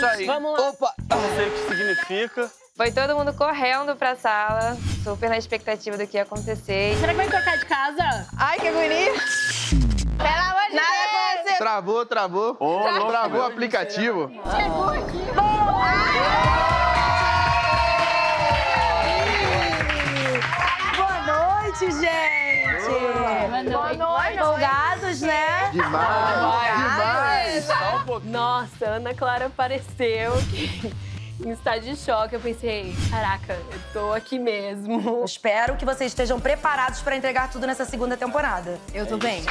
isso aí. Vamos lá. Opa! Não sei o que significa. Foi todo mundo correndo pra sala, super na expectativa do que ia acontecer. Será que vai cortar de casa? Ai, que agonia! Pelo amor de Deus! Travou. Travou o aplicativo. Chegou aqui. Boa noite, gente! Boa noite. Empolgados, né? Demais! Só um pouquinho. Nossa, Ana Clara apareceu em estado de choque. Eu pensei, caraca, eu tô aqui mesmo. Eu espero que vocês estejam preparados para entregar tudo nessa segunda temporada. Eu tô bem.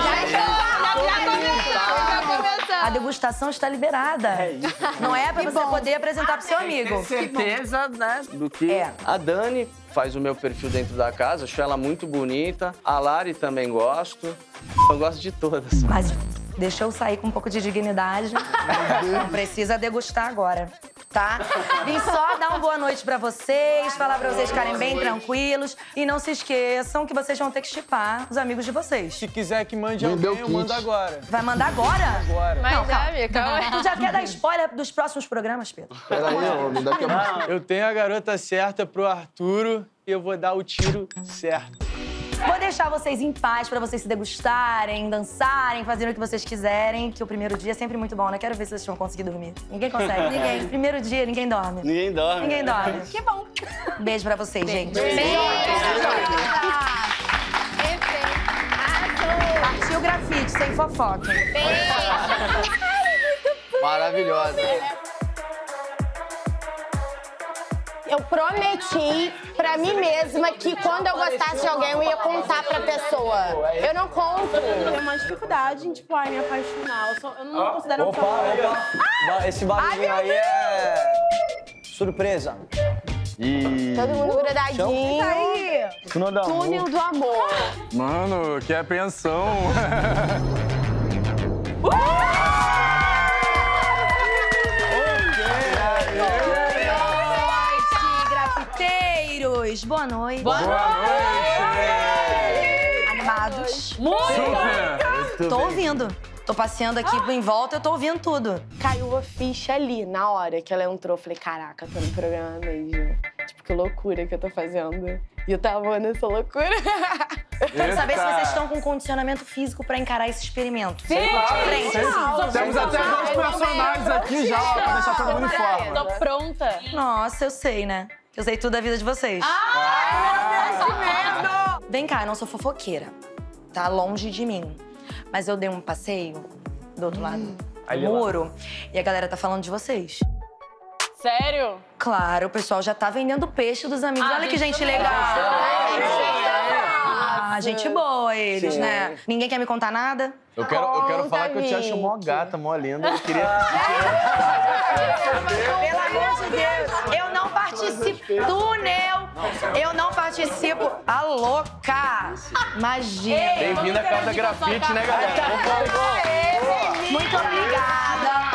A degustação está liberada. Não é para você poder apresentar pro seu amigo. Certeza, né? Do que É. a Dani faz o meu perfil dentro da casa. Acho ela muito bonita. A Lari também gosto. Eu gosto de todas. Mas deixa eu sair com um pouco de dignidade. Não precisa degustar agora, tá? Vim só dar uma boa noite pra vocês, falar pra vocês ficarem bem tranquilos. E não se esqueçam que vocês vão ter que chipar os amigos de vocês. Se quiser que mande Me deu alguém, eu kit. mando agora. Vai mandar agora? Agora. Mas Não, calma. amiga, calma aí. Tu já quer dar spoiler dos próximos programas, Pedro? Peraí, homem, daqui a pouco. Eu tenho a garota certa pro Arturo e eu vou dar o tiro certo. Vou deixar vocês em paz pra vocês se degustarem, dançarem, fazerem o que vocês quiserem, que o primeiro dia é sempre muito bom, né? Quero ver se vocês vão conseguir dormir. Ninguém consegue, ninguém. Primeiro dia, ninguém dorme. Ninguém dorme. Ninguém dorme. Que bom. Beijo pra vocês, gente. Partiu o grafite, sem fofoca. Maravilhosa. Eu prometi pra mim mesma que quando eu gostasse de alguém, eu ia contar pra pessoa. Eu não conto. Tem uma dificuldade em, tipo, me apaixonar. Eu não me considero Opa, esse barulhinho aí é surpresa. Todo mundo grudadinho. Tunodão. Túnel do amor. Mano, que apreensão. Grafiteiros, boa noite. Boa Animados. Muito! Tô ouvindo. Tô passeando aqui em volta, eu tô ouvindo tudo. Caiu a ficha ali, na hora que ela entrou. Eu falei, caraca, tô no programa mesmo. Tipo, que loucura que eu tô fazendo. E eu tava nessa loucura. Quero saber se vocês estão com condicionamento físico pra encarar esse experimento. Sim! Frente, Temos até dois personagens aqui já, ó, pra deixar todo mundo em forma. Tô pronta. Nossa, eu sei, né? Eu sei tudo da vida de vocês. Vem cá, eu não sou fofoqueira. Tá longe de mim. Mas eu dei um passeio do outro lado do muro e a galera tá falando de vocês. Sério? Claro, o pessoal já tá vendendo peixe dos amigos. Olha que gente legal. Gente boa eles, né? Ninguém quer me contar nada? Eu quero falar que eu te acho mó gata, mó linda. Eu queria... Pelo amor de Deus, eu não participo. Túnel! Eu não participo. A louca! Imagina. Bem-vinda à Casa Grafite, né, galera? Muito obrigada.